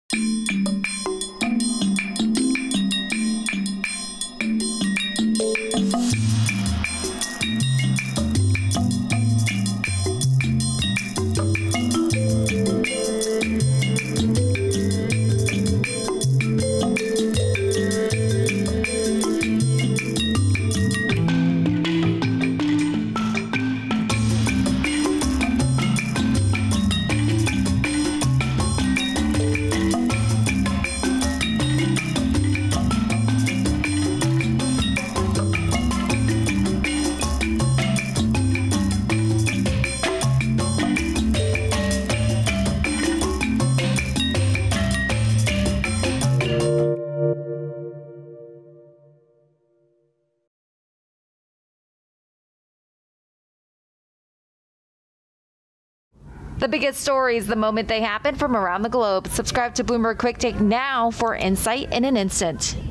The biggest stories the moment they happen from around the globe. Subscribe to Bloomberg Quick Take now for insight in an instant.